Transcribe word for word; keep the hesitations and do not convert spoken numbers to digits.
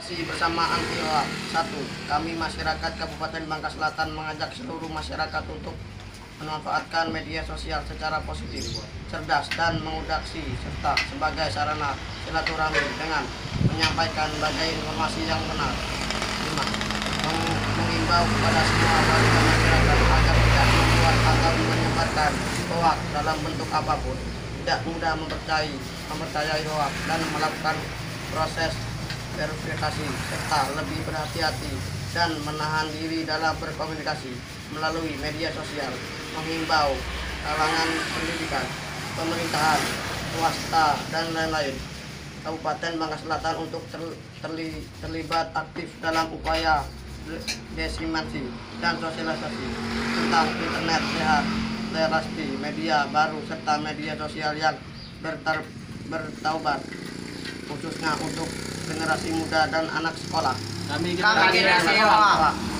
Masih bersama anti hoax. Satu, kami masyarakat Kabupaten Bangka Selatan mengajak seluruh masyarakat untuk memanfaatkan media sosial secara positif, cerdas dan mengudaksi serta sebagai sarana silaturahmi dengan menyampaikan berbagai informasi yang benar. Lima, mengimbau kepada semua warga masyarakat agar tidak membuat atau menyebarkan hoax dalam bentuk apapun, tidak mudah mempercayai mempercayai hoax dan melakukan proses verifikasi serta lebih berhati-hati dan menahan diri dalam berkomunikasi melalui media sosial. Menghimbau kalangan pendidikan, pemerintahan, swasta dan lain-lain Kabupaten Bangka Selatan untuk terli, terlibat aktif dalam upaya desimasi dan sosialisasi tentang internet sehat, literasi media baru serta media sosial yang bertar, bertaubat, khususnya untuk generasi muda dan anak sekolah. Kami generasi sekolah.